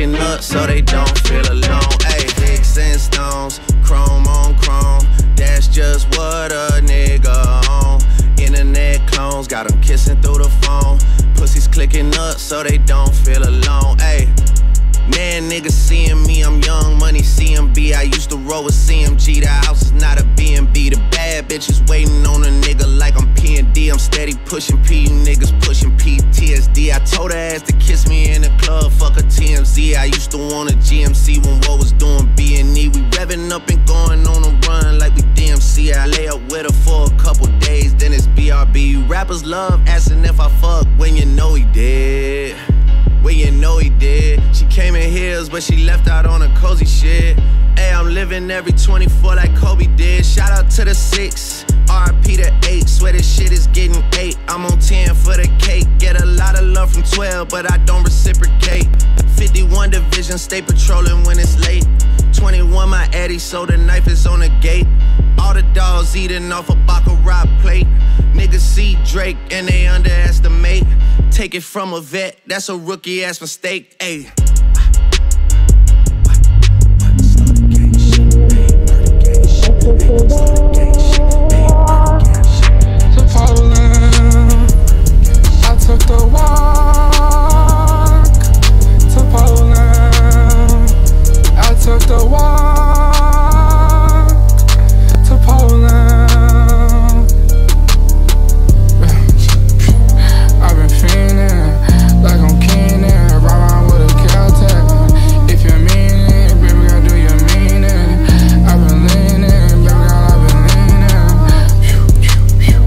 clicking up so they don't feel alone. Ayy, sticks and stones, chrome on chrome. That's just what a nigga on. Internet clones, got them kissing through the phone. Pussies clicking up so they don't feel alone. Ayy, man, niggas seeing me, I'm young money CMB. I used to roll with CMG, the house is not a B&B. The bad bitches waiting on a nigga like I'm P&D. I'm steady pushing P, you niggas pushing PTSD. I told her ass to kiss me in the club, fuck a TMZ. I used to want a GMC when what was doing B&E. We revving up and going on a run like we DMC. I lay up with her for a couple days, then it's BRB. Rappers love asking if I fuck when you know he did. When you know he did. She came in heels, but she left out on a cozy shit. Hey, I'm living every 24 like Kobe did. Shout out to the 6, RIP to 8. Swear this shit is getting 8. I'm on 10 for the cake. Get a lot of love from 12, but I don't reciprocate. 51 division, stay patrolling when it's late. 21 my Eddie, so the knife is on the gate. All the dogs eating off a Baccarat plate. Niggas see Drake and they underestimate. Take it from a vet, that's a rookie ass mistake. Ayy. To Poland, I took the walk. To Poland, I took the walk. To Poland, I've been fiending like I'm Keenan, ride around with a Caltech. If you mean it, baby girl, do you mean it? I've been leaning, baby girl, I've been leaning.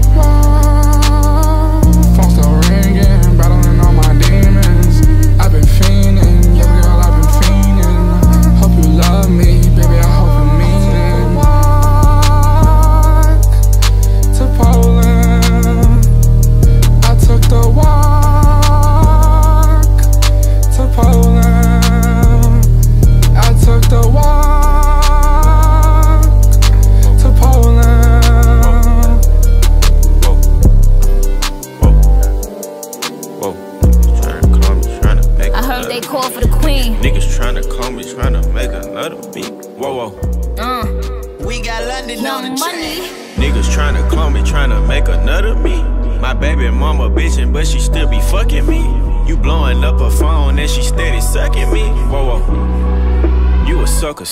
Phone still ringing, battling all my demons. I've been fiending, baby girl, I've been fiending. Hope you love me, baby, I hope you mean it. Walk to Poland, I took the walk. To Poland, I took the walk. To Poland. Whoa. Tryna call me, tryna make I heard they call for the queen. Niggas tryna call me, tryna make another beat. Whoa. We got London on the Young train. Money. Niggas tryna call me, tryna make another me. My baby mama bitchin', but she still be fucking me. You blowing up her phone and she steady sucking me. Whoa. You a sucker.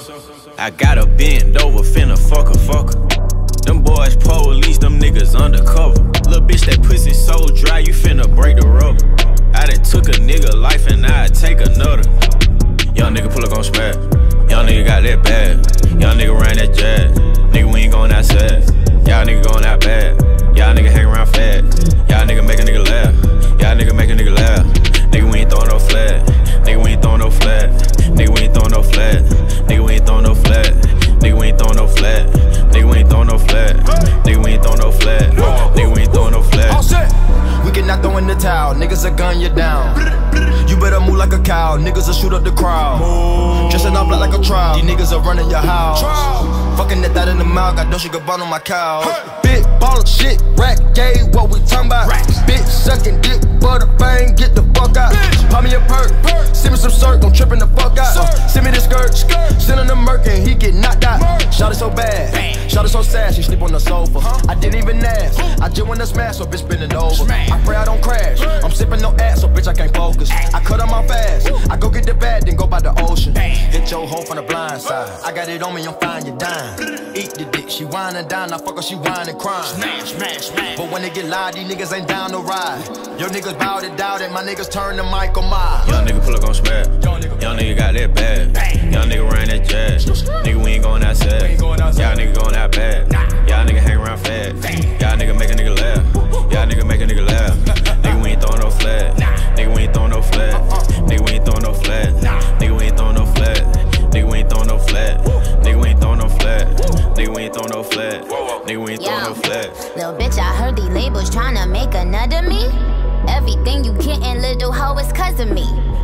I gotta bend over, finna fuck her. Them boys police, them niggas undercover. Little bitch, that pussy so dry, you finna break the rubber. I done took a nigga life and I'd take another. Young nigga pull up gon' smash. Young nigga got that bad. Young nigga ran that jazz. Nigga, we ain't going outside. Y'all nigga going out bad. Y'all nigga hang around fat. Y'all nigga make a nigga laugh. Y'all nigga make a nigga laugh. Nigga, we ain't throwing no flat. Nigga, we ain't throwing no flat. Nigga, we ain't throwing no flat. Nigga, we ain't throwing no flat. Nigga, we ain't throwing no flat. Nigga, we ain't throwing no flat. Nigga, we ain't throwing no flat. Nigga, we ain't throwing no flat. All set. We cannot throw in the towel. Niggas will gun you down. You better move like a cow. Niggas will shoot up the crowd. Dressing up like a trial. These niggas are running your house. Fucking that in the mouth. Got no sugar bun on my cow. Big ball of shit. Rack gay. What we talking about? Bitch sucking dick. Butterfang. Get the fuck out. Pop me a perk. Send me some syrup. Gon' trippin' the fuck out. Send me this skirt. Send him the Merc and he get knocked out. Shot it so bad. Shot it so sad. She sleep on the sofa. I didn't even ask. I just wanna smash. So bitch bending over. I pray I don't crash. I'm sipping no ass. So bitch I can't focus. I cut them off fast. I go get the bag. Then go by the ocean. Hit your hoe from the blind side. I got it on me. I'm fine. You dying. Eat the dick. She whine and dine. I fuck her. She whine and crying. Smash. But when they get loud, these niggas ain't down to ride. Your niggas bout it, doubt it. My niggas turn to Michael Myers. Young nigga pull up gon' smash. Young nigga got that bad. Young nigga ran that jazz. Nigga, we ain't going outside. Y'all nigga going out bad. Y'all nigga hang around fat. Y'all nigga make a nigga laugh. Y'all nigga make a nigga laugh. Nigga, we ain't throwing no flat. Nigga, we ain't throwing no flat. Nigga, we ain't throwing no flat. Nigga, we ain't throwing no flat. Nigga, we ain't throwing no flat. Nigga, we ain't throwing no flat. Nigga, we ain't throwing no flat. Nigga, we ain't throwing no flat. Little bitch, I heard these labels tryna make another me. Everything you gettin', little hoe, is 'cause of me.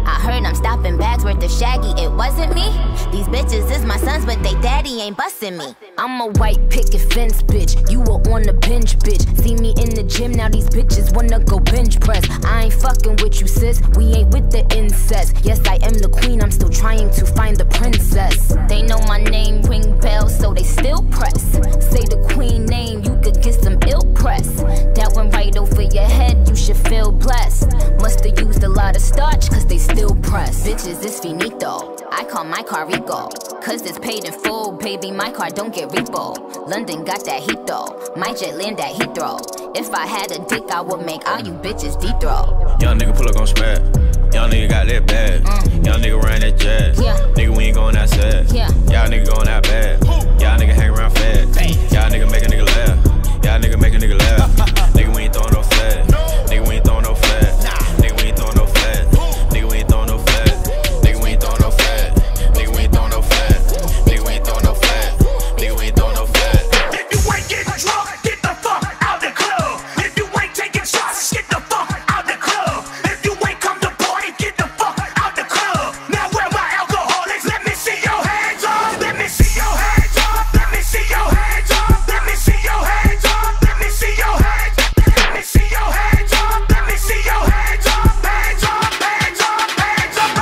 I heard I'm stopping bags worth of Shaggy, it wasn't me. These bitches is my sons, but they daddy ain't busting me. I'm a white picket fence bitch, you were on the bench bitch. See me in the gym, now these bitches wanna go bench press. I ain't fucking with you sis, we ain't with the incest. Yes, I am the queen, I'm still trying to find the princess. They know my name, ring bells, so they still press. Say the queen name, you could get some ill press. That went right over your head, you should feel blessed. Must've used a lot of starch, cause they still press. Bitches, it's finito, I call my car Rico, cause it's paid in full, baby, my car don't get repo. London got that heat though, my jet land at Heathrow. If I had a dick, I would make all you bitches deep throw. Young nigga pull up on smack, young nigga got that bag. Young nigga ran that jazz, Yeah. Nigga we ain't going outside, Yeah. Y'all nigga going out bad, y'all nigga hang around fast, y'all nigga make a nigga laugh, y'all nigga make a nigga laugh. Nigga we ain't throwing no flag, nigga we ain't throwing no flag, nigga we ain't throwing no flag, nigga we ain't throwing no flag, nigga we ain't throwing no flag, nigga we ain't throwing no flag, nigga we ain't throwing no flag, nigga we ain't throwing no flag. If you ain't getting drunk, get the fuck out the club. If you ain't taking shots, get the fuck out the club. If you ain't come to party, get the fuck out the club. Now where my alcoholics? Let me see your hands up. Let me see your hands up. Let me see your hands up. Let me see your hands up. Let me see your hands. Let me see your hands up. Let me see your hands up. Hands up. Hands up. Hands up.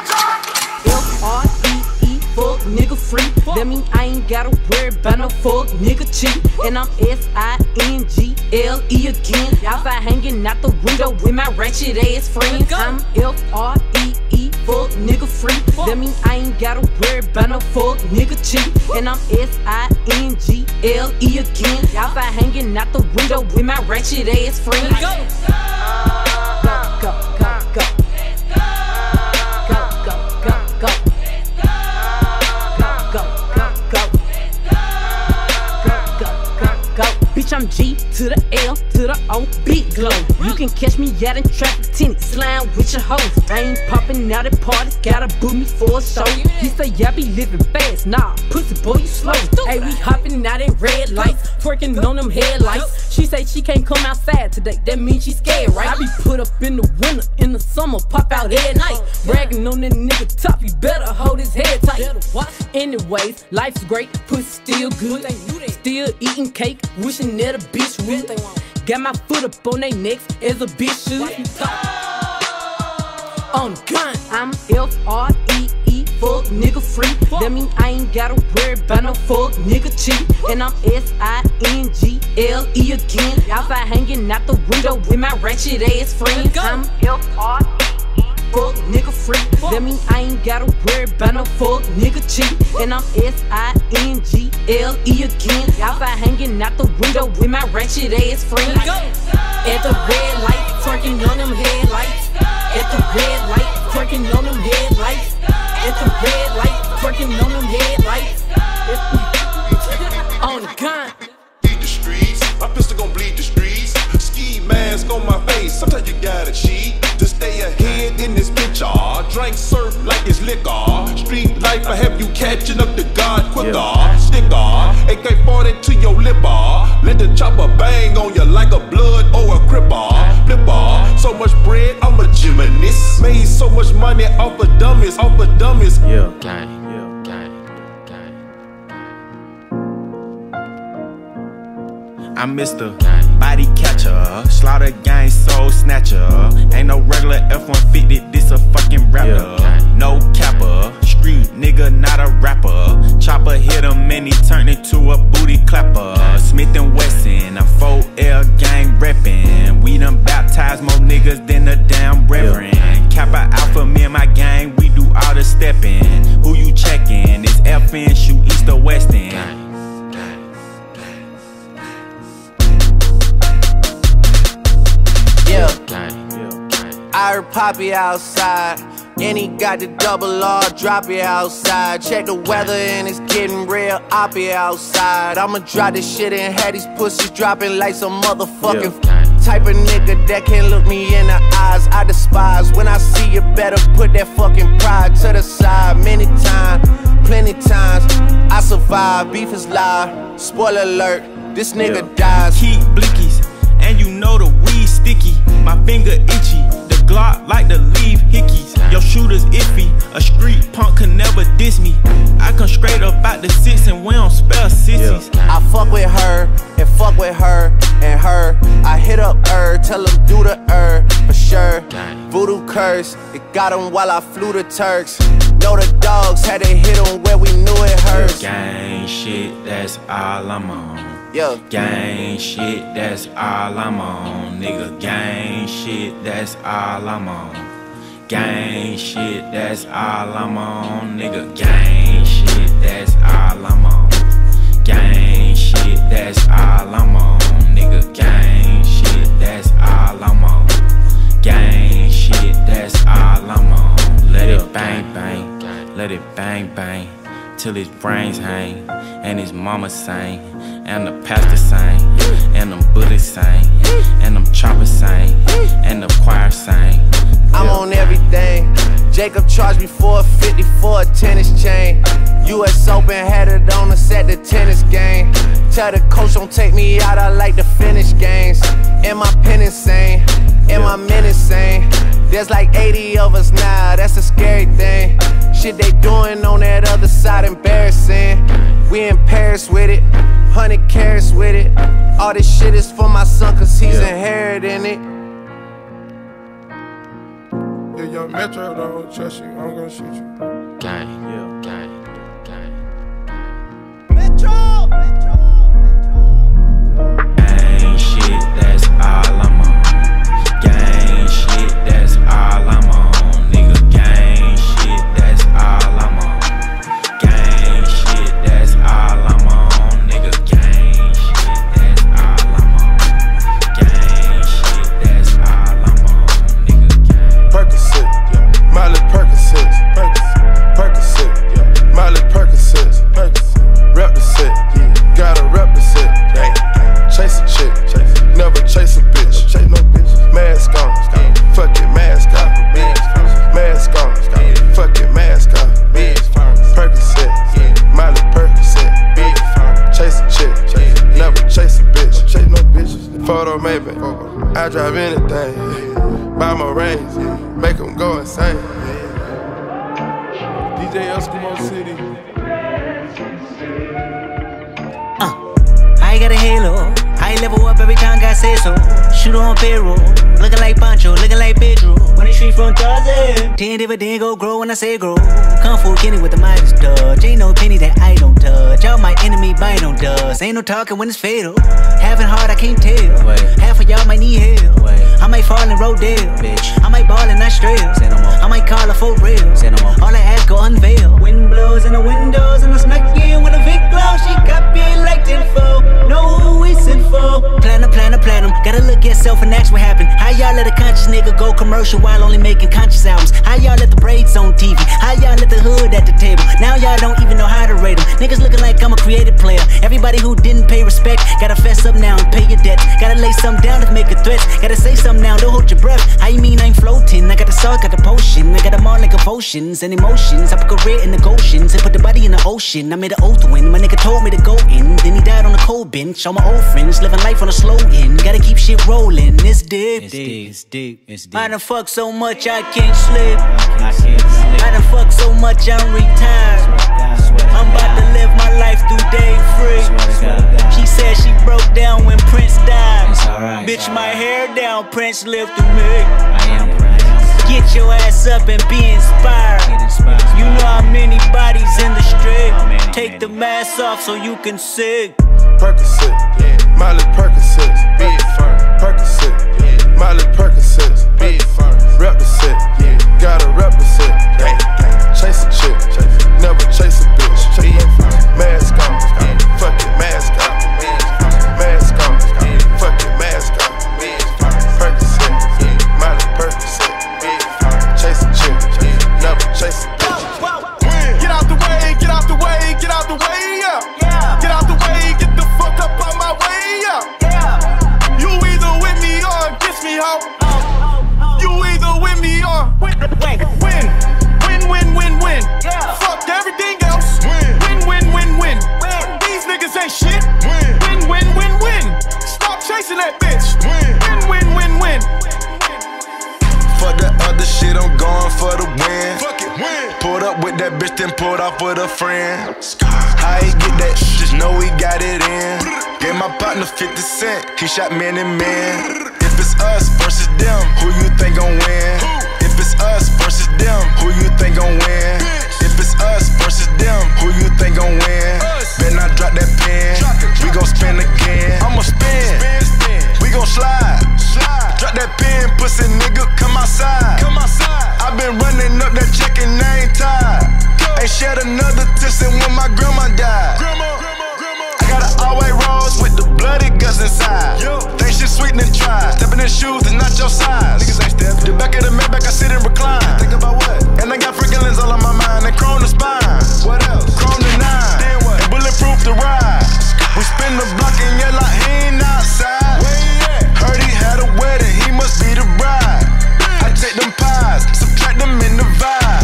F-R-E-E, fuck nigga free. That mean I ain't gotta worry about no fuck nigga cheat. And I'm S-I-N-G-L-E again. Outside hanging out the window with my ratchet ass friends. I'm F-R-E-E, fuck nigga free. That mean I ain't gotta worry about no fuck nigga cheat. And I'm S-I-N-G-L-E again. Outside hanging out the window with my ratchet ass friends. Go, go, go, go. Go, go, go, go. Go, go, go. Go, go, go. Bitch, I'm G to the L to the O, big glow. You can catch me out in traffic, tinted, slime with your hoes. I ain't popping out at parties, gotta book me for a show. He say, yeah, I be living fast, nah, pussy boy, you slow. Hey, we hopping out in red lights, twerking on them headlights. She say she can't come outside today, that means she scared, right? I be put up in the winter, in the summer, pop out at night. Bragging on that nigga top, you better hold his head tight. Anyways, life's great, pussy still good. Still eating cake, wishing that a bitch would. Got my foot up on they necks as a bitch should. On the gun, I'm F-R-E-E, fuck nigga free. That mean I ain't gotta worry about no fuck nigga cheat. And I'm S-I-N-G-L-E again. Outside hanging out the window with my ratchet ass friends. I'm F-R-E-E, fuck nigga free. That mean I ain't gotta worry about no fuck nigga cheat. And I'm S-I-N-G-L-E again. Outside hanging out the window with my ratchet ass friends. At the red light, twerking on them headlights. At the red light, twerking on them headlights. At the red light, twerking on them headlights. On the gun. Bleed the streets, my pistol gon' bleed the streets. Ski mask on my face, sometimes you gotta cheat to stay ahead in this bitch. Drink surf like it's liquor. Street life, I have you catching up to God quicker. Sticker, AK-40 to your lipper. Let the chopper bang on you like a blood or a cripper. Flipper, so much bread, I'm a gymnast. Made so much money off of dummies, off of dummies. Yeah, gang, yeah, gang, gang. I'm Mr. Body Catcher, Slaughter Gang Soul Snatcher. Ain't no regular F-150, this a fucking rapper. No capper, street nigga, not a rapper. Chopper hit him and he turned into a booty clapper. Smith & Wesson, I'm 4L gang reppin'. We done baptized more niggas than a damn reverend. Kappa Alpha, me and my gang, we do all the steppin'. Who you checkin'? It's FN, shoot east or west end. I heard Poppy outside, and he got the double R, drop it outside. Check the weather and it's getting real, I'll be outside. I'ma drop this shit and have these pussies dropping like some motherfucking type of nigga that can't look me in the eyes. I despise when I see you, better put that fucking pride to the side. Many times, plenty times, I survive, beef is live. Spoiler alert, this nigga dies. Keep blickies, and you know the weed sticky. My finger itchy, the Glock like to leave hickeys. Yo your shooters iffy. A street punk can never diss me. I come straight up out the six and we don't spell sissies. I fuck with her and fuck with her and her. I hit up tell them do the for sure. Voodoo curse, it got them while I flew the Turks. Know the dogs had to hit them where we knew it hurts. Gang shit, that's all I'm on. Yeah. Gang shit, that's all I'm on. Nigga, gang shit, that's all I'm on. Gang shit, that's all I'm on. Nigga, gang shit, that's all I'm on. Gang shit, that's all I'm on. Nigga, gang shit, that's all I'm on. Gang shit, that's all I'm on. Let it bang bang, let it bang bang, till his brains hang, and his mama sang, and the pastor sang, and them Buddhists sang, and them choppers sang, and the choir sang. I'm on everything. Jacob charged me $450 for a tennis chain. US Open had it on us at the tennis game. Tell the coach don't take me out, I like to finish games. And my pen insane, and my men insane. There's like 80 of us now, that's a scary thing. Shit they doing on that other side embarrassing. We in Paris with it, 100 carats with it. All this shit is for my son cause he's inheriting it. Yeah, young Metro don't trust you, I'm gonna shoot you. Gang, yeah, gang. Gang shit, that's all I'm on. Gang shit, that's all I'm on. Nigga, gang shit, that's all I'm on. Gang shit, that's all I'm on. Nigga, gang shit, that's all I'm on. Gang shit, that's all I'm on. Nigga, gang. Percocet, yeah. Miley Percocet, Percocet, yeah. Miley Percocet, rep the set, yeah. Gotta rep the set, yeah. Chase a chick, never chase a bitch, chase no bitch. Mask on, fuck it, mask off, mask on, fuck it, mask off. Percocet, Miley Percocet, chase a chick, never chase a bitch, chase no bitches. Photo maybe, I drive anything, buy my range, make them go insane. DJ Eskimo City. I got a halo, I level up every time God says so. Shoot on payroll, looking like Pancho, looking like Pedro. Money street from Tarzan. 10 dividend go grow when I say grow. Kung Fu Kenny with the Midas touch. Ain't no penny that I don't touch. All my enemy bite on dust. Ain't no talking when it's fatal. Having hard I can't tell. Wait. Half of y'all might need help. Wait. I might fall in Rodale, Bitch. I might ball in Australia. Say no more. I might call her for real. Say no more. All I ask go unveil. Wind blows in the windows and I snuck in with a Vic glow. She copy like info. Know who we sent for. Platinum. Gotta look at self and ask what happened. How y'all let a conscious nigga go commercial while only making conscious albums? How y'all let the braids on TV? How y'all let the hood at the table? Now y'all don't even know how to rate them. Niggas looking like I'm a creative player. Everybody who didn't pay respect gotta fess up now and pay your debts. Gotta lay something down to make a threat. Gotta say something now, don't hold your breath. How you mean I'm floating? I got the salt, got the potion. I got them all like emotions and emotions. I put career in the Goshen's and put the body in the ocean. I made an oath when my nigga told me to go in. Then he died on the cold bench. All my old friends living life on a slow end. Gotta keep shit rolling. It's deep. I done fucked so much I can't sleep. I done fucked so much I'm retired. I'm about to live my life through day free. She said she broke down when Prince died. Bitch, my hair down, Prince lived through me. Get your ass up and be inspired. You know how many bodies in the street. Take the mask off so you can see. Percocet, Miley Percocet, Percocet, Miley Percocet, rep the set, gotta rep the set. Chase a chick, never chase a bitch. Mask on, fuck it, mask off. Mask on, fuck it, mask off. Percocet, Miley Percocet, chase a chick, never chase a bitch. Get out the way, get out the way, get out the way, yeah. Get out the way, get the fuck up on my way, yeah. with that bitch, then pulled off with a friend. How he get that? Just know he got it in. Gave my partner 50 cents, he shot man and man. If it's us versus them, who you think gon' win? If it's us versus them, who you think gon' win? If it's us versus them, who you think gon' win? Better not drop that pen, we gon' spin again. I'ma spin, we gon' slide. Drop that pen, pussy nigga, come outside. I been running up that check and I ain't tired. Ain't shed another tear since when my grandma died. I got an all-white rose with the bloody guts inside. Think shit sweet and try. Stepping in shoes is not your size. Niggas ain't step. The back of the Maybach, I sit and recline. Think about what? And I got freaking lens all on my mind. And chrome the spine. What else? Chrome the 9. Then what? And bulletproof the ride. We spin the block and yell like he ain't outside. Heard he had a wedding, he must be the bride. I take them pies, subtract them in the vibe.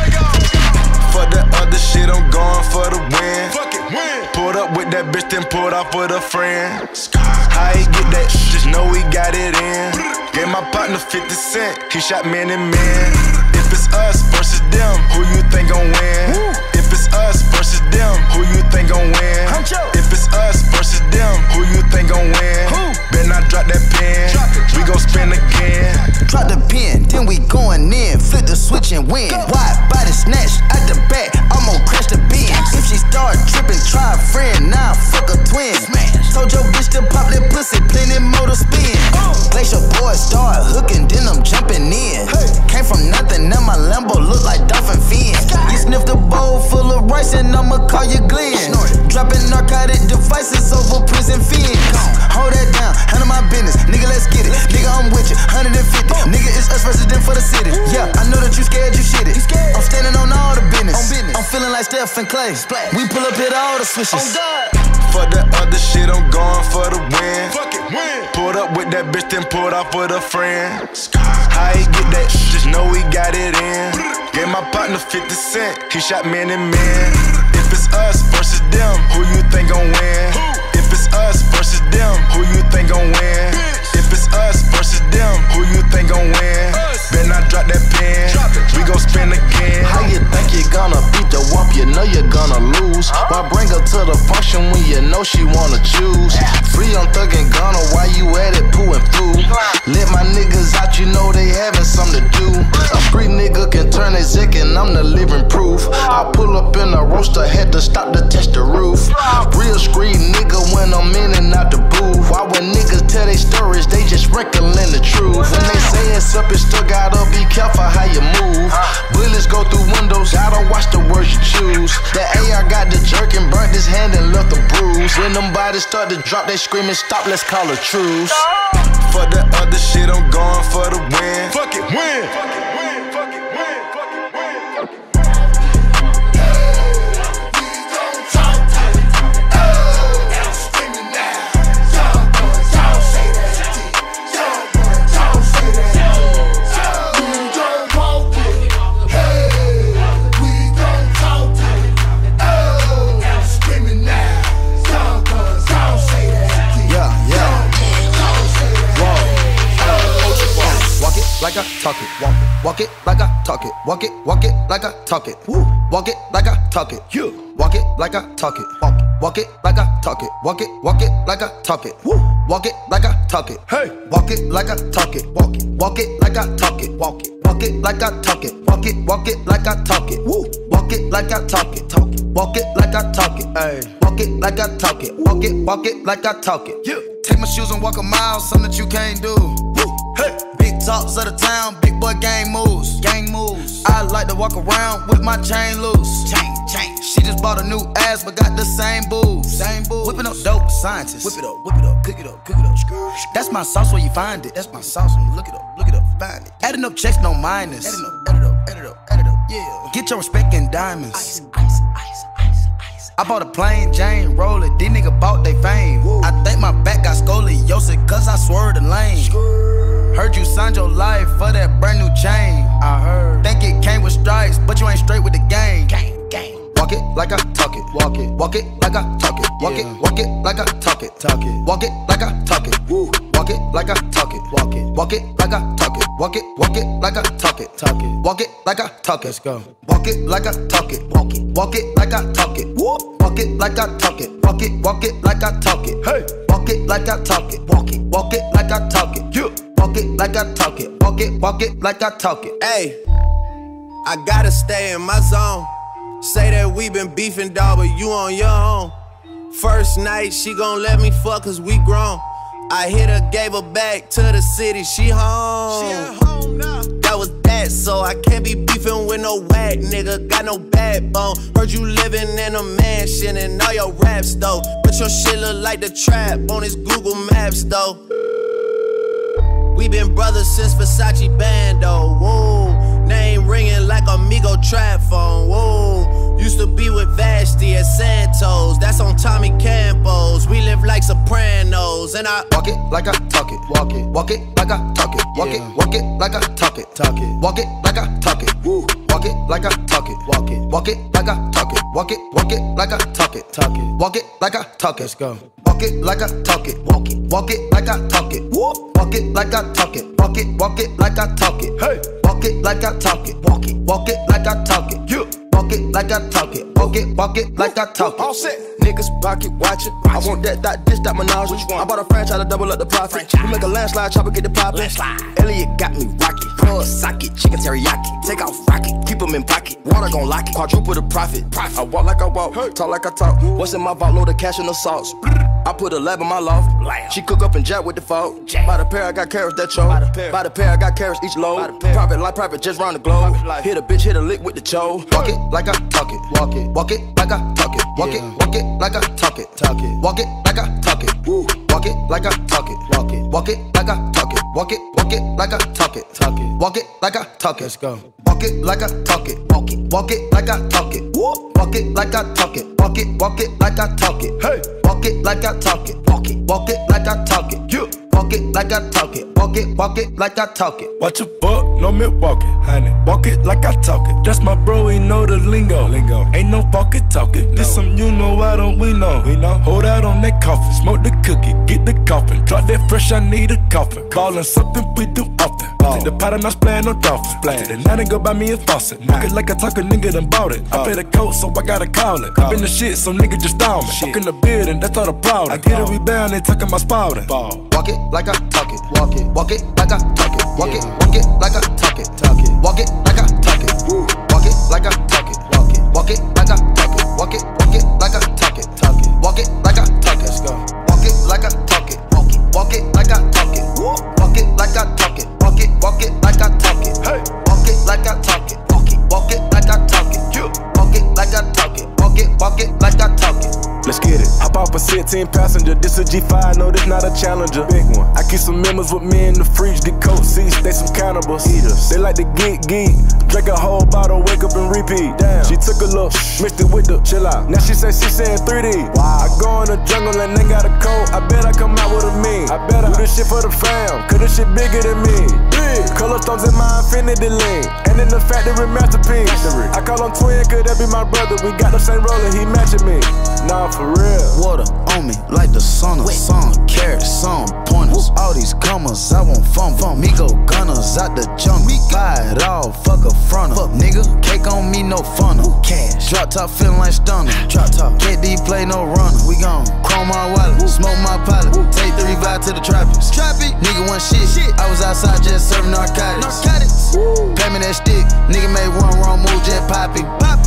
For the other shit, I'm going for the win. Pulled up with that bitch, then pulled off with a friend. How he get that? Just know he got it in. Gave my partner 50 cents, he shot man and man. If it's us versus them, who you think gon' win? If it's us versus them, who you think gon' win? If it's us versus them, who you think gon' win? Better not drop that pen, we gon' spin again. Drop the pen, then we going in. Flip the switch and win. Wide body snatch at the back, I'm gon' crash the bin. If she start tripping, try a friend, nah, fuck a twin. Told your bitch to pop that pussy, plenty motor spin. Glacier boys start hooking, then I'm jumping in. Came from nothing, now my Lambo look like dolphin fin. You sniffed a bowl full of rice and I'ma call you Glenn. Dropping narcotic devices over prison fins. Hold that down, handle my business, nigga, let's get it. Nigga, I'm with you, 150. Nigga, it's us versus them for the city. Yeah, I know that you scared, you shit it. I'm standing on all the business. I'm feeling like Steph and Clay. We pull up hit all the switches. For the other shit, I'm going for the win. Pulled up with that bitch, then pulled off with a friend. How he get that? Just know he got it in. Gave my partner 50 cents, he shot man and man. If it's us versus them, who you think gon' win? If it's us versus them, who you think gon' win? If it's us versus them, who you think gon' win? Better not drop that pen, we gon' spin again. How you think you're gonna beat the wump? You know you're gonna lose. Why bring her to the function when you know she wanna choose? Free on Thug and Gunna, why you at it, poo and through? Let my niggas out, you know they having something to do. A street nigga can turn a zick and I'm the living proof. I pull up in a roaster, had to stop to test the roof. Real street nigga when I'm in and out the booth. Why when niggas tell they stories, they just wrinkling the truth. When they say it's up, it still gotta be careful how you move. Bullets go through windows, gotta watch the words you choose. The AR got the jerk and burnt his hand and left a bruise. When them bodies start to drop, they screaming, stop, let's call a truce. For the other shit, I'm going for the win. Fuck it, win. Like I talk it, walk it like I talk it, walk it like I talk it, walk it like I talk it, walk it like I talk it, walk it like I talk it, walk it like I talk it, walk it like I talk it, hey, walk it like I talk it, walk it like I talk it, walk it like I talk it, walk it like I talk it, walk it like I talk it, walk it like I talk it, hey, walk it like I talk it, walk it like I talk it. Take my shoes and walk a mile, something that you can't do. Hey. Big talks of the town, big boy gang moves. I like to walk around with my chain loose. Chain. She just bought a new ass, but got the same boobs. Whipping up dope scientists. Whip it up, cook it up. That's my sauce where you find it. That's my sauce when you look it up, find it. Adding up checks, no minus. Add it up, yeah. Get your respect in diamonds. Ice. I bought a plain Jane roller, these niggas bought they fame. I think my back got scoliosis, cause I swerved the lane. Heard you signed your life for that brand new chain. I heard. Think it came with stripes, but you ain't straight with the game. Walk it like I talk it. Walk it like I talk it. Walk it like I talk it. Walk it like I talk it. Walk walk it like I talk it. Walk it like I talk it. Walk it like I talk it. Walk it like I talk it. Let's go. Walk it like I talk it. Walk it like I talk it. Walk it like I talk it. Walk it like I talk it. Hey, walk it like I talk it. Walk it like I talk it. You walk it like I talk it. Walk it like I talk it. Hey, I gotta stay in my zone. Say that we been beefing, dawg, but you on your own. First night, she gon' let me fuck cause we grown. I hit her, gave her back to the city, she home. She at home now. That was that, so I can't be beefing with no whack nigga, got no backbone. Heard you living in a mansion and all your raps though. But your shit look like the trap on his Google Maps though. We been brothers since Versace Bando, whoa. Name ringing like Amigo trap phone, whoa. Used to be with Vashti at Santos, that's on Tommy Campos. We live like Sopranos, and I walk it like I talk it. Walk it like I talk it. Walk it like I talk it. Walk it like I talk it. Woo. Walk it like I talk it. Walk it like I talk it. Walk it like I talk it. Walk it like I talk it. Let's go. Walk it like I talk it. Walk it like I talk it. Woo. Walk it like I talk it. Walk it like I talk it. Hey. Walk it like I talk it. Walk it like I talk it. You. Walk it like I talk it. Walk it like I talk it. All set. Niggas pocket watching. I want that dish, that menage. I bought a franchise to double up the profit. We make a landslide, chopper get the poppin'. Elliot got me rocket. Plug socket, chicken teriyaki. Take off rocket, keep 'em in pocket. Water gon' lock it, quadruple the profit. I walk like I walk, talk like I talk. What's in my vault, load of cash and the sauce. I put a lab in my loft. She cook up and jack with the fault. By the pair, I got carrots that choke. By the pair, I got carrots each load. Private life, private just round the globe. Hit a bitch, hit a lick with the cho. Walk it like I talk it. Walk it like I talk it. Walk it like I talk it. Walk it like I talk it. Woo. Walk it like I talk it. Walk it like I talk it. Walk it like I talk it. Walk it like I talk it. Let's go. Walk it like I talk it. Walk it like I talk it. Woo. Walk it like I talk it. Walk it like I talk it. Hey. Walk it like I talk it. Walk it like I talk it. You. Walk it like I talk it. Walk it like I talk it. Watch your buck, no Milwaukee, honey. Walk it like I talk it. That's my bro, he know the lingo. Ain't no fucking talking. This some you know, why don't we know? Hold out on that coffin, smoke the cookie, get the coffin. Drop that fresh, I need a coffin. Ballin' something we do often. Take the pot and I'm playing no dolphin. The night and go buy me a faucet. Walk it like I talk, a nigga done bought it. I pay the coat, so I gotta call it. Up in the shit, some nigga just down me. Walk in the building, that's all the problem. I get it rebound, they talking my spouting. Walk it like I talk it. Walk it like I talk it. Walk it like I talk it. Walk it like I talk it. Woo. Walk it like I talk it. Walk it like I talk it. Walk it like I talk it. Walk it like I talk it. Let's go. Walk it like I talk it. Walk it like I talk it. Woo. Walk it like I talk it. Walk it like I talk it. Hey. Walk it like I talk it. Walk it like I talk it. You. Walk it like I talk it. Walk it like I talk it. Let's get it. Hop off a 16 passenger. This a G5, no, this not a Challenger. Big one. I keep some members with me in the fridge. Get coat seats, they some cannibals. Eaters. They like to geek. Drink a whole bottle, wake up and repeat. Damn. She took a look, mixed it with the chill out. Now she say she saying 3D. Wow. I go in the jungle and they got a coat. I bet I come out with a mean. I bet I do this shit for the fam, cause this shit bigger than me. Big. Color stones in my infinity lane. And in the factory masterpiece. I call him twin, could that be my brother? We got the same roller, he matching me. Nah, for real. Water on me like the sauna. Some carrots, some pointers. All these commas, I won't fumble. Me go gunners out the jungle. Buy it all, fuck a fronter. Fuck nigga, cake on me, no funnel. Cash. Drop top feeling like stunner. Drop top. KD play no runner. We gon' chrome my wallet, smoke my pilot. Take the revive to the trappers. Nigga want shit. I was outside just serving narcotics. Pay me that stick. Nigga made one wrong move, just poppy.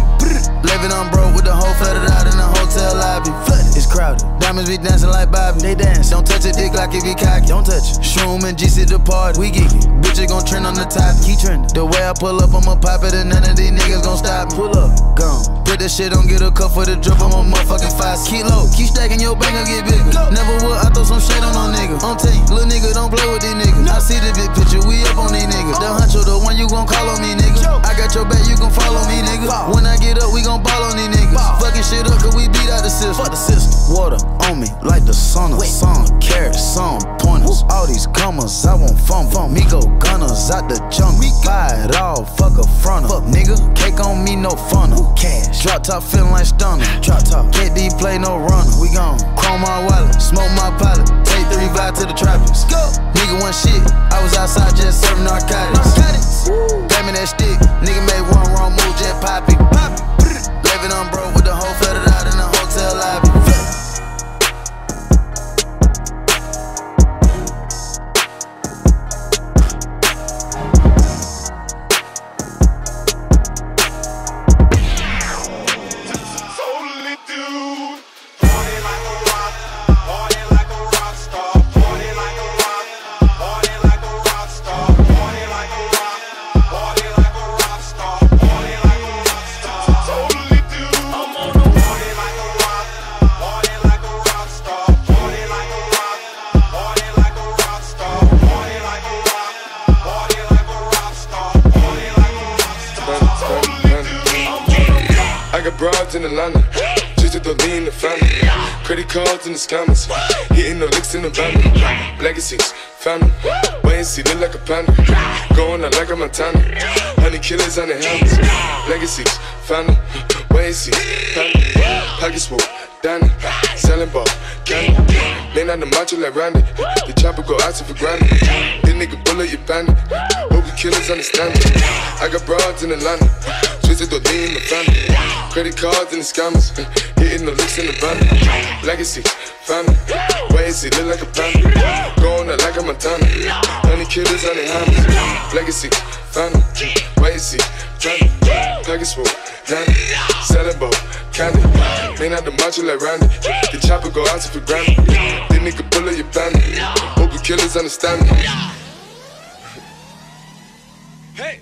Living on broke with the whole flooded out in the hotel lobby. It's crowded. Diamonds be dancing like Bobby. They dance. Don't touch a dick like if he cocky. Don't touch it. Shroom and GC the party. We geeky. Bitches gon' trend on the top. Keep trending. The way I pull up, I'ma pop it and none of these niggas gon' stop me. Pull up. Gone. Put that shit on, get a cup for the drip. I'm a motherfucking 5 kilo. Keep stacking your bank, I'll get bigger. Never would, I throw some shade on no nigga. I'm telling you, little nigga don't play with these niggas. see the big picture, we up on these niggas. The huncho, the one you gon' call on me, nigga. I got your back, you gon' follow me, nigga. When I get up, we gon' ball on these niggas. Fucking shit up, cause we beat out the system. Fuck the system. Water on me like the sauna. Some carrots, some pointers. All these commas, I won't fumble. Me go gunners out the jungle. Buy it all, fuck a fronter. Fuck nigga, cake on me, no funnel. Cash. Drop top feeling like stunner. Drop top. KD play no runner. We gon' chrome my wallet, smoke my pilot. Take 3 vibe to the tropics. Go. Nigga one shit. I was outside just serving narcotics. Pay me that stick. Nigga made one wrong move, just pop it. Living on bro with the whole flooded out in the hotel lobby. Broads in Atlanta, just to lean the family. Credit cards in the scammers, hitting the licks in the van. Legacies, family, wait and see, look like a panda. Going out like a Montana, 100 killers on the helmets. Legacies, family, wait and see, family. Pockets full, Danny, selling ball, candy. Man on the macho like Randy, the chopper go out for granted. This nigga bullet your bandit, hope the killers understand it. I got broads in Atlanta, twisted the lean in the family. Credit cards and the scammers, hitting the licks in the van. Legacy, family, wait and see, look like a panda. Going out like a Montana, 100 killers on the hammers. Legacy, family, wait and see, family. Pockets full, Danny, selling ball, candy. Man out the macho like Randy, the chopper go out for granted. This nigga bullet your bandit, hope the killers understand me. Hey!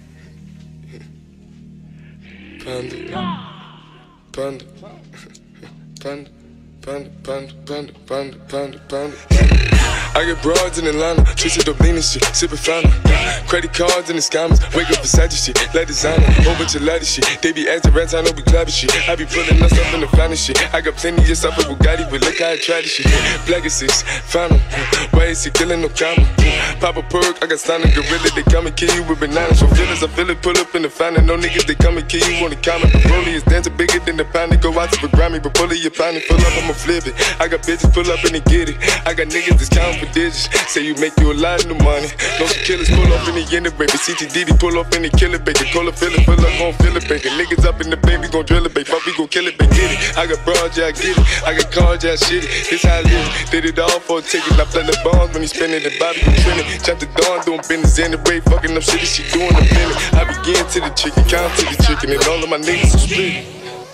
Panda, panda, panda, panda, panda, panda, panda, panda, panda. I get broads in Atlanta, twisted up lean and shit, sippin' fountain. Credit cards and the scammers, wake up beside your shit, like designer, whole bunch of ladder shit. They be acting rats, I know we clapping shit. I be pulling us up in the fountain shit. I got plenty of stuff with Bugatti, but look how I tried this shit. Black is 6, fountain, why is he killing no comma? Pop a perk, I got signed a gorilla, they come and kill you with bananas. So feelings, I feel it, pull up in the fountain. No niggas, they come and kill you on the comment. But Broly is dancing bigger than the pound, they go out to the Grammy. But pull it, your pound, pull up, I'ma flip it. I got bitches, pull up and they get it. I got niggas that's counting for digits, say you make you a lot of money. No some killers pull up in the end of baby. CTDD pull up in the killer baby. Cola fill it, gon' fill it baby. Niggas up in the baby, gon' drill it baby. Fuck we gon' kill it baby, get it. I got broads, yeah I get it. I got cars, yeah I shit it. This how I live, did it all for a ticket. I play the bonds when he spinning the Bobby gon' trend it. Chop the dawn, doing business in the way, fucking up shit, she doing a minute. I begin to the chicken, count to the chicken, and all of my niggas are split.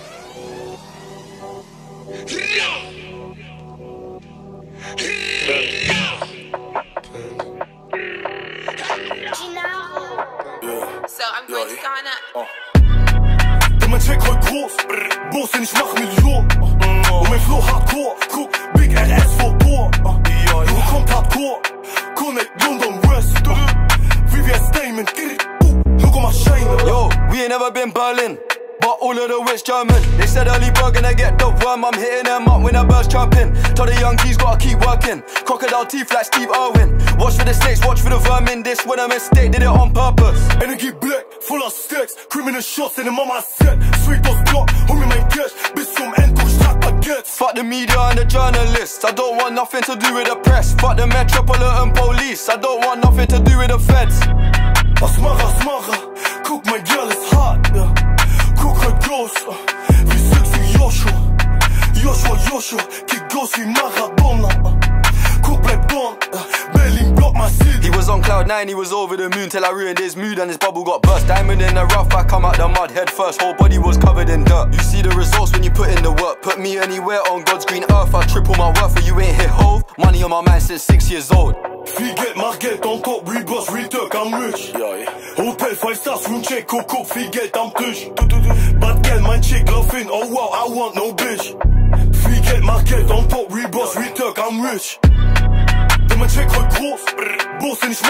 So I'm going to Ghana. Der mein Check heute groß, Boss, denn ich mach Millionen. Und mein Flow hardcore, guck, Big RS vor Bohr. Du kommt hardcore, Connect, London, West. Wie wir Statement, look on my shine. Yo, we ain't never been Berlin, but all of the West German. They said early bird gonna get the worm. I'm hitting them up when the birds jumping. Told the young G's gotta keep working. Crocodile teeth like Steve Irwin. Watch for the snakes, watch for the vermin. This when a mistake, did it on purpose. Energy black, full of stacks. Criminal shots in the mama set. Sweet those block, homie mein Cash. Bis zum Endkurs, trag Baguettes. Fuck the media and the journalists. I don't want nothing to do with the press. Fuck the Metropolitan Police. I don't want nothing to do with the feds. Asmara, guck mein Girl ist hart, ja. Guck halt groß, wie sexy Joshua, kick groß wie Maradona. Guck bleib don, Berlin block my city. He was on cloud 9, he was over the moon till I ruined his mood and his bubble got burst. Diamond in the rough, I come out the mud head first. Whole body was covered in dirt. You see the results when you put in the work. Put me anywhere on God's green earth. I triple my worth, but you ain't hit hove. Money on my mind since 6 years old. Viel Geld, mach Geld on top, Reboss, Returk, I'm rich. Hotel, 5 stars, Room check, Coco, viel Geld am Tisch. Bad Geld, mein Chick, lauf hin, oh wow, I want no bitch. Viel Geld, mach Geld on top, Reboss, Returk, I'm rich. Der mein Check heute groß, Boss, denn ich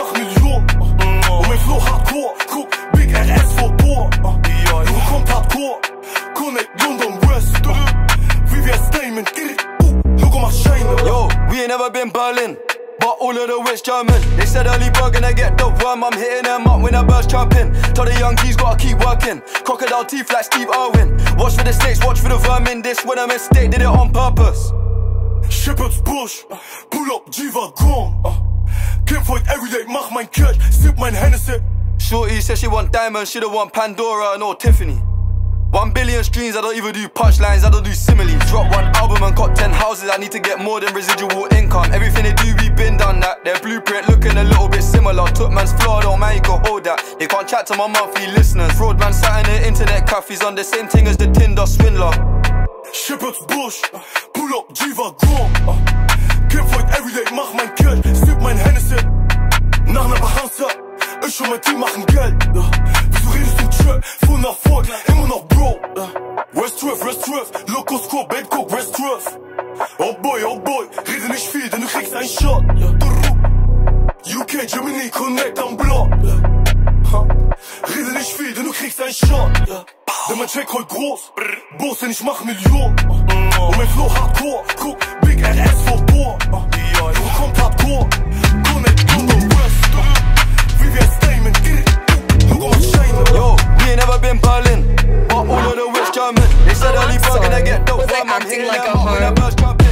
said early bird gonna get the worm. I'm hitting them up when the birds chirping. Told the young G's gotta keep working. Crocodile teeth like Steve Irwin. Watch for the snakes, watch for the vermin. This when a mistake, did it on purpose. Shepherd's Bush, pull up, G-Wagon. Campfight every day, mach mein Cash, sip mein Hennessy. Shorty said she want diamonds, she don't want Pandora and or Tiffany. 1 billion streams, I don't even do punchlines, I don't do similes. Drop 1 album and got 10 houses, I need to get more than residual income. Everything they do, we been done that. Their blueprint looking a little bit similar. Took man's floor, though man, you can hold that. They can't chat to my monthly listeners. Fraud man sat in the internet cafes on the same thing as the Tinder swindler. Shepherd's Bush, pull up, G-Wagon. Campfight every day, mach mein Cash, sip mein Hennessy. Nach ner Bahansa, ich und mein Team machen Geld. Wieso redest du Trap? Full Erfolg, immer noch Bro. West 12, Loco Squad, Babe Cook, West 12. Oh boy, rede nicht viel, denn du kriegst einen Shot. UK, Germany, Connect am Block. Rede nicht viel, denn du kriegst einen Shot. Denn mein Check heute groß, Boss, denn ich mach Millionen. Und mein Flow hardcore, guck, Big RS vor Bohr. Du kommt hardcore, Connect, go the West. Wie wir Statement, look on my shine. Yo, we ain't never been Berlin, but all of the West German. They said early bird gonna get the worm. I'm hitting them up when the birds chirping.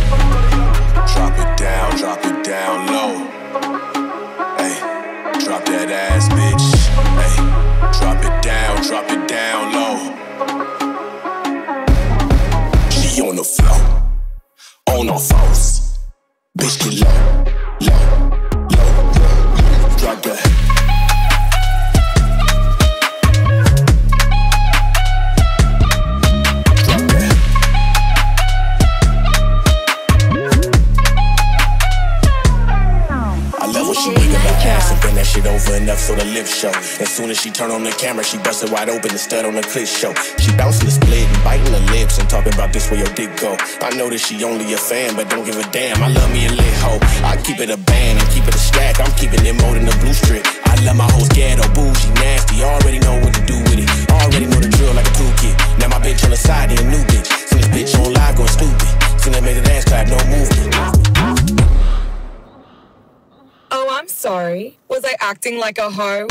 Drop it down low. Hey, drop that ass, bitch. Hey, drop it down low. She on the floor, on her foes. Bitch, get low. Drop that. She wiggle her ass and bend that shit over enough so the lips show. As soon as she turn on the camera, she bust it wide open and stud on the clit show. She bouncing the split and biting her lips and talking about this where your dick go. I know that she only a fan, but don't give a damn. I love me a lit hoe. I keep it a band and keep it a stack. I'm keeping it more than a blue strip. I love my hoes ghetto, bougie, nasty. Already know what to do with it. Already know the drill like a toolkit. Now my bitch on the side, and a new bitch. Seen this bitch on live going stupid. Seen her make that ass clap, no movement. Oh, I'm sorry. Was I acting like a hoe?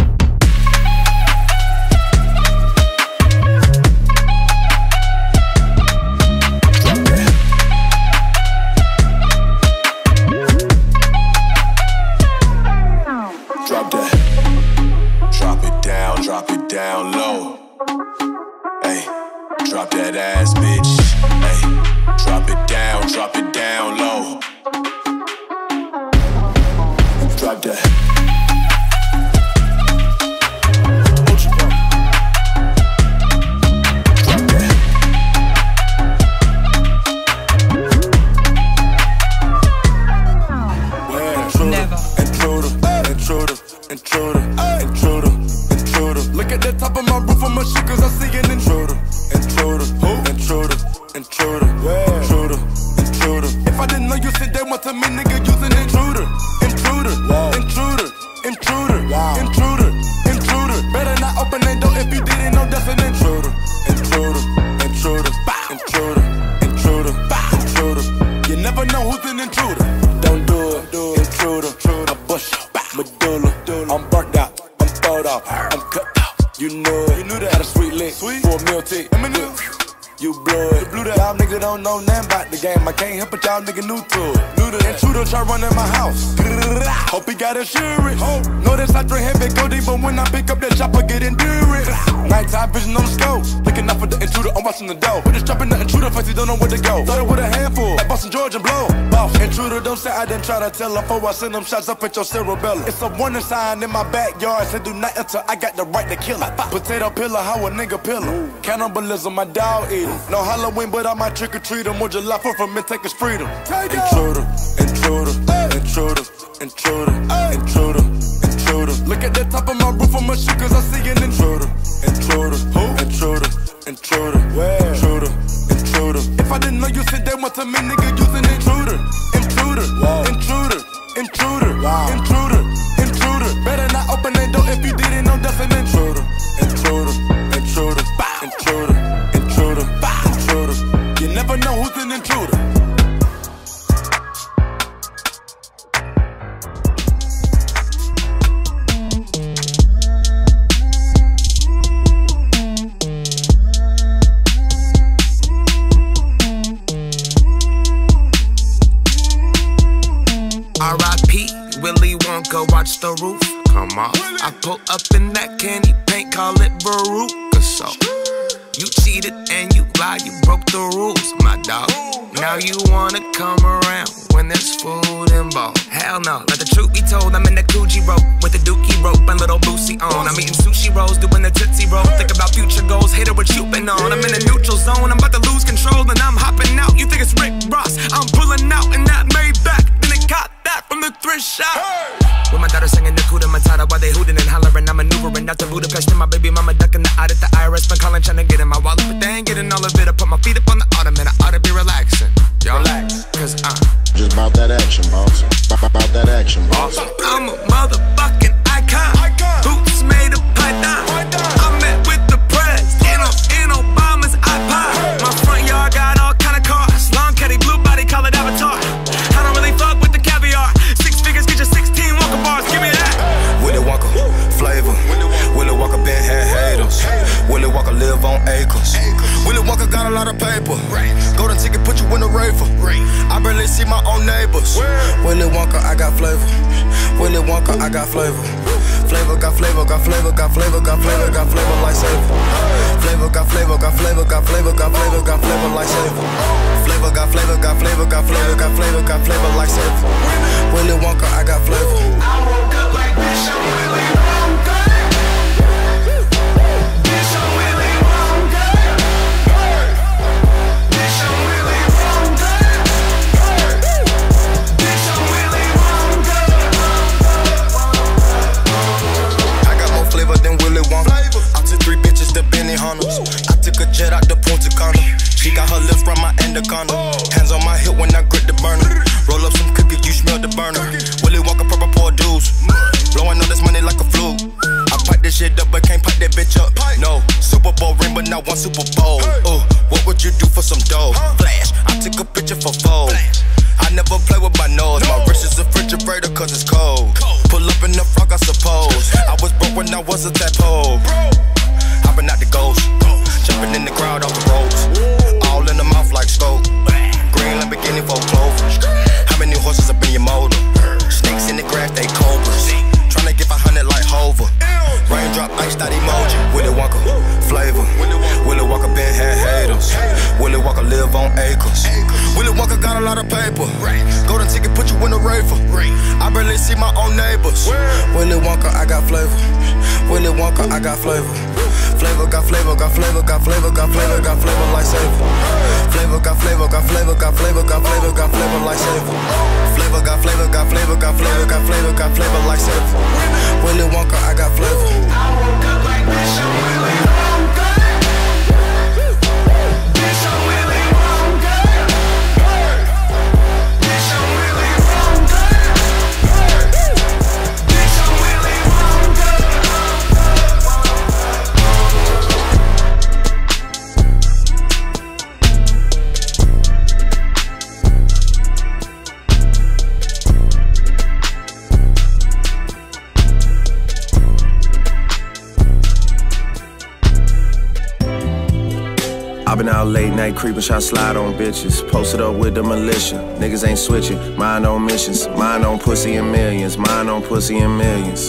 Drop it down low. Hey, drop that ass, bitch. Hey, drop it down low. Drop that. Intruder. Look at the top of my roof on my shit cause I see an intruder. Intruder. If I didn't know you said that one to me, nigga, you's an intruder. Intruder. Better not open that door if you didn't know that's an intruder. You never know who's an intruder. Don't do it, intruder. I bust your medulla. I'm burnt out, I'm thawed out, I'm cut out. You know it. Got a sweet lick for a meal tick. You blow it. Y'all nigga don't know nothing about the game. I can't help it, y'all nigga new to it. Intruder try running my house. Hope he got insurance. Notice I drink heavy, go deep, but when I pick up that chopper, get endurance. Nighttime vision on the scope. Looking out for the intruder, I'm watching the dough. But it's dropping the intruder face, he don't know where to go. Started with a handful, like Boston George and blow. Boss, intruder, don't say I didn't try to tell her. Before I send them shots up at your cerebellum. It's a warning sign in my backyard. Say do not enter, I got the right to kill her. Potato pillar, how a nigga pillar. Cannibalism, my dog eater. No Halloween, but I might trick or treat him. Or July 4th from it, take his freedom. Intruder. Look at the top of my roof on my shit cause I see an intruder. Intruder. If I didn't know you said that one to me, nigga, you's an intruder. Intruder. Better not open that door if you didn't know that's an intruder. Intruder. You never know who's an intruder. the roof come off. I pull up in that candy paint, call it Veruca. So you cheated and you lied, you broke the rules, my dog. Now you wanna come around when there's food involved. Hell no, let the truth be told, I'm in the Gucci rope with the dookie rope and little Boosie on. I'm eating sushi rolls, doing the Tootsie Roll. Think about future goals, hater what you been on. I'm in a neutral zone, I'm about to lose control and I'm hopping out. You think it's Rick Ross, I'm pulling out in that Maybach. Then it caught that from the thrift shop. With my daughter singing the Kuda Matata while they hooting and hollering. I'm maneuvering out to Budapest and my baby mama ducking the audit. The IRS been calling, trying to get in my wallet, but they ain't getting all of it. I put my feet up on the ottoman, I ought to be relaxing. Y'all relax, cause just about that action, boss. About that action, boss. I'm a motherfucking icon. Boots made of python. I met with the president in Obama's iPod. My front yard got all kind of cars. Long caddy, blue body, call it Avatar. I don't really fuck with the caviar. 6 figures, get your 16 Wonka bars. Give me that. Willy Wonka, flavor. Willy Wonka been had haters. Willy Wonka live on acres. Willy Wonka got a lot of paper. Golden ticket put you in the raver. I barely see my own neighbors. Willy Wonka, I got flavor. Willy Wonka, I got flavor. Flavor got flavor, got flavor, got flavor, got flavor, got flavor like savor. Flavor got flavor, got flavor, got flavor, got flavor, got flavor like savor. Flavor got flavor, got flavor, got flavor, got flavor, got flavor like savor. Willy Wonka, I got flavor. I woke up like bitch, I'm Willy Wonka. Bitch, I'm Willy Wonka. Bitch, I'm Willy Wonka. Bitch, I'm Willy Wonka. I got more flavor than Willy Wonka. I took 3 bitches to Benihana's. I took a jet out to Punta Cana. She got her lips from my anaconda. Hands on my hip when I grip the burner. Roll up some cookies, you smell the burner. Willy Wonka, purple pour dudes. Blowing all this money like a flute. I pipe this shit up, but can't pipe that bitch up. No, Super Bowl ring, but not one Super Bowl. What would you do for some dough? Flash, I took a picture for Vogue. I never play with my nose. My wrist is a refrigerator cause it's cold. Pull up in the front, I suppose. I was broke when I wasn't that pole. Hopping out the ghost. Jumping in the crowd off the ropes. All in the mouth like scope. Green Lamborghini for clover. How many horses up in your motor? Snakes in the grass, they cobras. Tryna get 500 like Hover. Raindrop, iced out emoji. Willy Wonka, flavor. Willy Wonka been had haters. Willy Wonka live on acres. Willy Wonka got a lot of paper. Golden ticket put you in a raver. I barely see my own neighbors. Willy Wonka, I got flavor. Willy Wonka, I got flavor. Flavor got flavor, got flavor, got flavor, got flavor, got flavor like savor. Flavor got flavor, got flavor, got flavor, got flavor, got flavor like savor. Flavor got flavor, got flavor, got flavor, got flavor, got flavor like savor. Willy Wonka, I got flavor. I woke up like bitch, I'm Willy Wonka. Bitch, I'm Willy Wonka. Bitch, I'm Willy Wonka. Bitch, I'm Willy Wonka. I been out late night creeping, shot slide on bitches. Posted up with the militia. Niggas ain't switching. Mind on missions. Mind on pussy and millions. Mind on pussy and millions.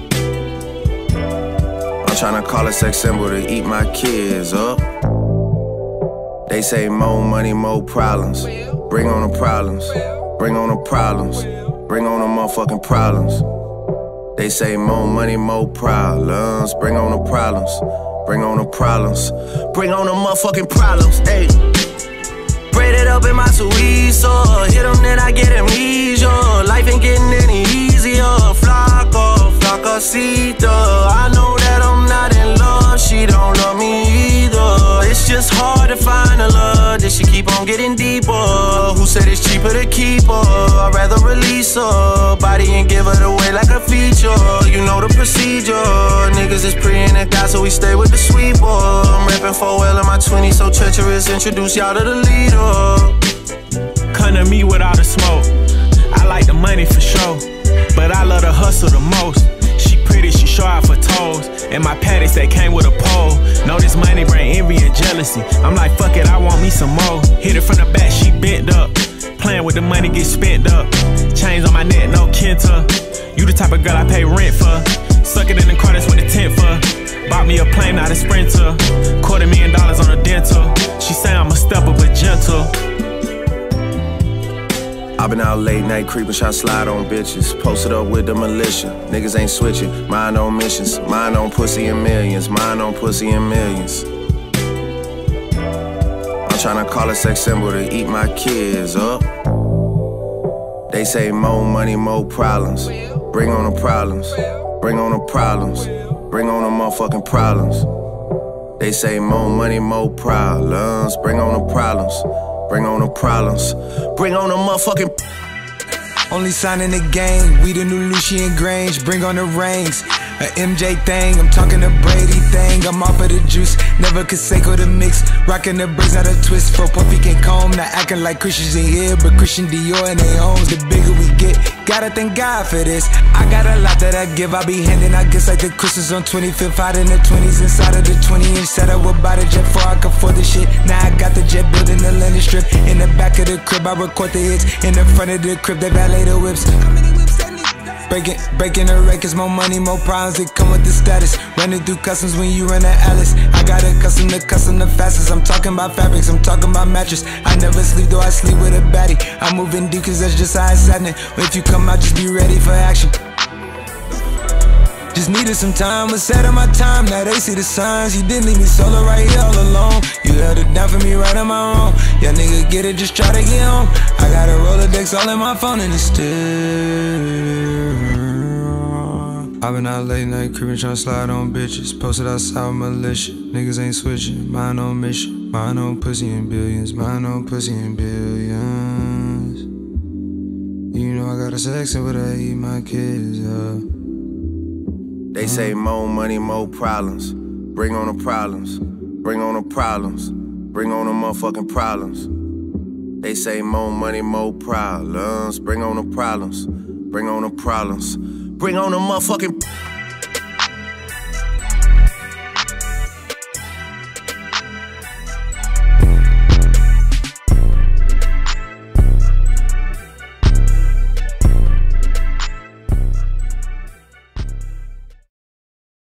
I'm tryna call a sex symbol to eat my kids up. They say more money, more problems. Bring on the problems. Bring on the problems. Bring on the motherfucking problems. They say more money, more problems. Bring on the problems. Bring on the problems. Bring on the motherfucking problems, ayy. Braid it up in my Suizo. Hit them, then I get amnesia. Life ain't getting any easier. Flacosita. I know that I'm not in love. She don't love me either. It's just hard to find a love that she keep on getting deeper. Who said it's cheaper to keep her? I'd rather release her body and give it away like a feature. You know the procedure. Niggas is preying at God, so we stay with the sweeper. I'm rapping 4L in my 20s, so treacherous. Introduce y'all to the leader. Come to me with all the smoke. I like the money for sure, but I love the hustle the most. She pretty, she show out for toes. And my patties that came with a pole. Know this money bring envy and jealousy. I'm like, fuck it, I want me some more. Hit it from the back, she bent up. playing with the money, get spent up. Chains on my neck, no Kenta. You the type of girl I pay rent for. Suck it in the car, that's what the tent for. Bought me a plane, not a Sprinter. $250,000 on a dental. She say I'm a stepper, but gentle. I been out late night creeping, try slide on bitches. Posted up with the militia. Niggas ain't switching. Mine on missions. Mine on pussy and millions. Mine on pussy and millions. I'm tryna call a sex symbol to eat my kids up. They say more money, more problems. Bring on the problems. Bring on the problems. Bring on the motherfucking problems. They say more money, more problems. Bring on the problems. Bring on the problems. Bring on the motherfucking. Only sign in the game, we the new Lucian Grange. Bring on the rings, a MJ thing. I'm talking the Brady thing. I'm off of the juice, never Kaseko the mix. Rocking the braids, not a twist. For Puffy can't comb, not acting like Christians in here, but Christian Dior and they homes. The bigger we get, gotta thank God for this. I got a lot that I give, I be handing out gifts like the Christmas on 25th. Out in the 20s, inside of the 20-inch. Said I would buy the jet before I could afford the shit. Now I got the jet building the landing strip. In the back of the crib, I record the hits. In the front of the crib, they valet the whips. Breaking the records, more money, more problems that come with the status. Running through customs when you run at Alice. I got a custom the fastest. I'm talking about fabrics, I'm talking about mattress. I never sleep, though I sleep with a baddie. I'm moving deep cause that's just how it's happening. If you come out, just be ready for action. Just needed some time, was set on my time. Now they see the signs. You didn't leave me solo right here all alone. You held it down for me right on my own. Yeah, nigga, get it, just try to get home. I got a Rolodex all in my phone and it's still. I've been out late night creeping, tryna slide on bitches. Posted outside with militia. Niggas ain't switching, mine on mission. Mine on pussy and billions. Mine on pussy and billions. You know I got a sex but I eat my kids up. They say more money, more problems. Bring on the problems. Bring on the problems. Bring on the motherfucking problems. They say more money, more problems. Bring on the problems. Bring on the problems. Bring on the motherfucking.